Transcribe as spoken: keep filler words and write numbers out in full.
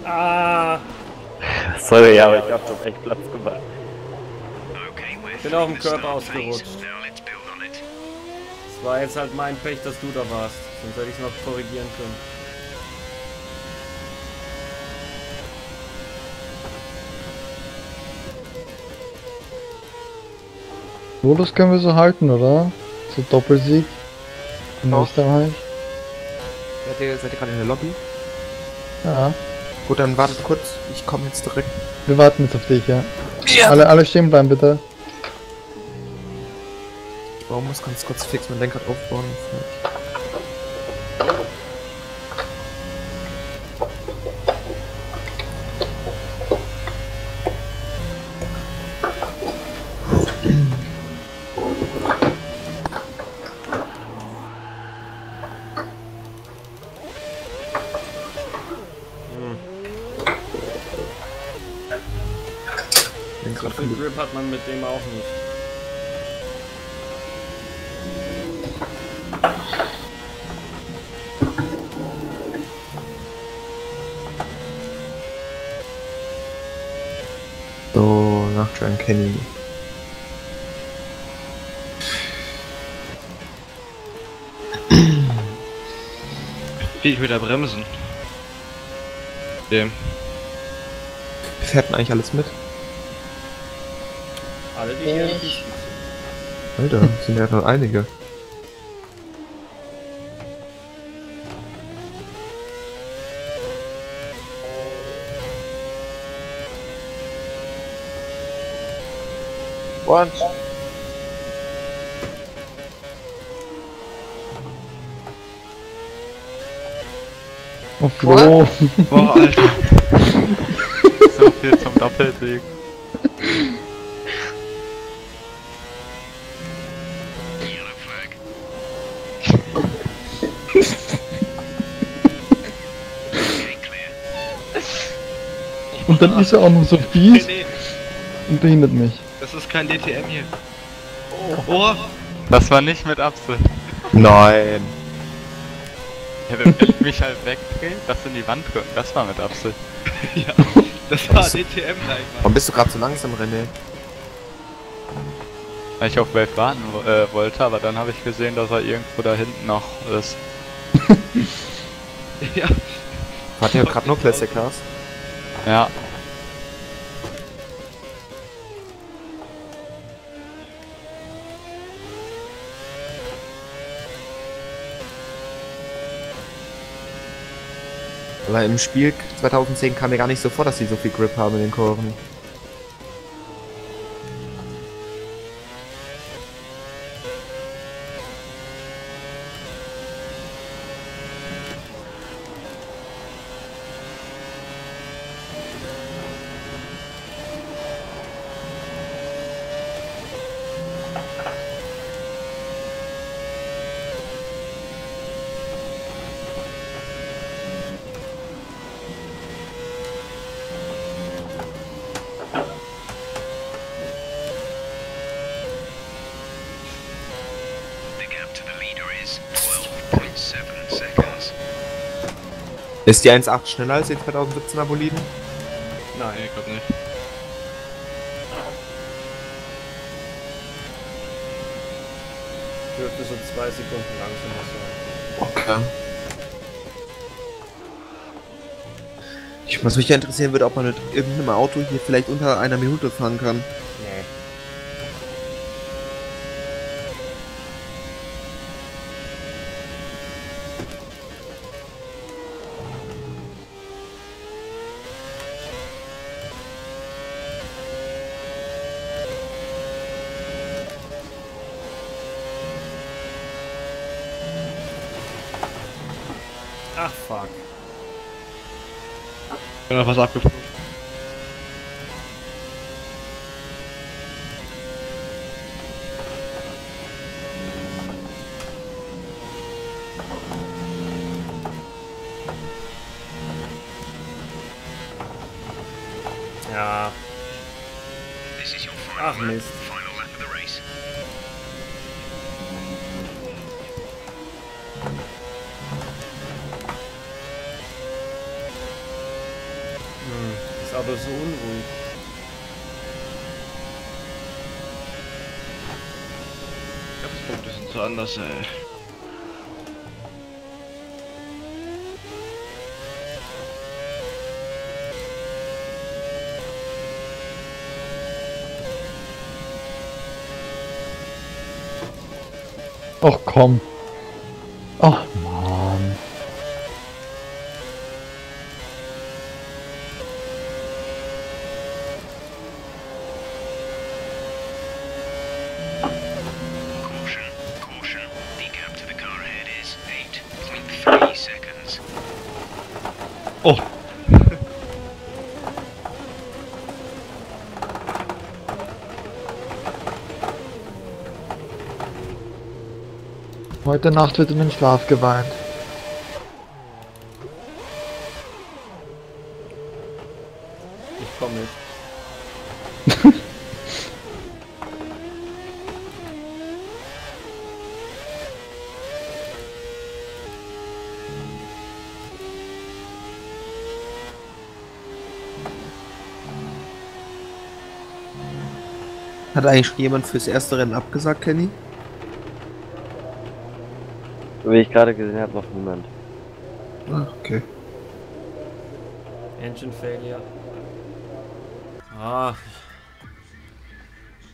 Ah! Sorry, ja, aber ich hab doch echt Platz gemacht. Ich bin auf dem Körper ausgerutscht. Es war jetzt halt mein Pech, dass du da warst. Sonst hätte ich es noch korrigieren können. So, das können wir so halten, oder? So Doppelsieg in Doch. Österreich. Seid ihr, seid ihr gerade in der Lobby? Ja, Gut, dann wartet kurz. Ich komme jetzt direkt. wir warten jetzt auf dich, ja. Ja. Alle, alle stehen bleiben, bitte. Ich baue, muss ganz kurz fix mein Lenkrad aufbauen. So viel Grip hat man mit dem auch nicht. So, nach John Kenny. Wie ich wieder bremsen. Dem. Fährt denn eigentlich alles mit? Alle, die hier nicht. Alter, sind ja noch einige. Once. Oh, Flo. Boah, Alter. So viel zum Doppelsieg. Und dann ist er auch noch so Nee, fies nee, und behindert mich. das ist kein D T M hier. Oh. Das war nicht mit Absicht. Nein. Ja, wenn ich mich halt wegdrehe, das in die Wand drücken, das war mit Absicht. Ja, das war D T M gleich mal. Warum bist du gerade so langsam, René? Weil ich auf Welt warten äh, wollte, aber dann habe ich gesehen, dass er irgendwo da hinten noch ist. Ja. Wart ihr gerade nur Classic Cars? Ja. Weil im Spiel zweitausendzehn kam mir gar nicht so vor, dass sie so viel Grip haben in den Kurven. Ist die eins Komma acht schneller als die zweitausendsiebzehner Boliden? Nein. Nee, ich glaub nicht. Dürfte so zwei Sekunden langsamer sein. Okay. Ich, was mich ja interessieren würde, ob man mit irgendeinem Auto hier vielleicht unter einer Minute fahren kann. Nee. Ach fuck. Ich bin noch was abgeflogen. Ja. Ach Mist. ist aber so unruhig. Kampfpunkte sind so anders, ey. Ach komm. Ach Mann. Caution, caution. The gap to the car ahead is eight point three seconds. Oh. Heute Nacht wird in den Schlaf geweint. Ich komme mit. Hat eigentlich schon jemand fürs erste Rennen abgesagt, Kenny? Wie ich gerade gesehen habe, noch niemand. Ah, okay. Engine Failure. Ah,